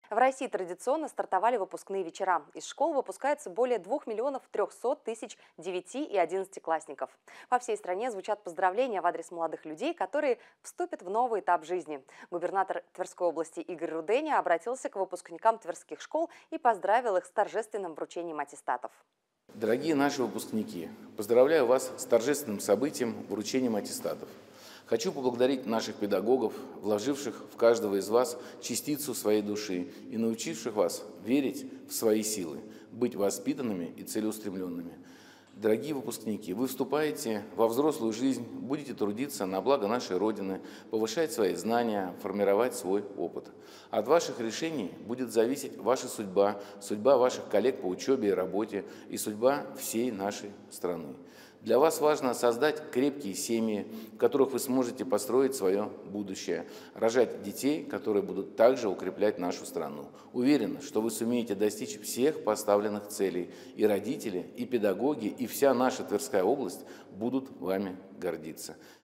В России традиционно стартовали выпускные вечера. Из школ выпускается более 2 300 000 9 и 11-классников. По всей стране звучат поздравления в адрес молодых людей, которые вступят в новый этап жизни. Губернатор Тверской области Игорь Руденя обратился к выпускникам тверских школ и поздравил их с торжественным вручением аттестатов. Дорогие наши выпускники, поздравляю вас с торжественным событием вручением аттестатов. Хочу поблагодарить наших педагогов, вложивших в каждого из вас частицу своей души и научивших вас верить в свои силы, быть воспитанными и целеустремленными. Дорогие выпускники, вы вступаете во взрослую жизнь, будете трудиться на благо нашей Родины, повышать свои знания, формировать свой опыт. От ваших решений будет зависеть ваша судьба, судьба ваших коллег по учебе и работе и судьба всей нашей страны. Для вас важно создать крепкие семьи, в которых вы сможете построить свое будущее, рожать детей, которые будут также укреплять нашу страну. Уверен, что вы сумеете достичь всех поставленных целей. И родители, и педагоги, и вся наша Тверская область будут вами гордиться.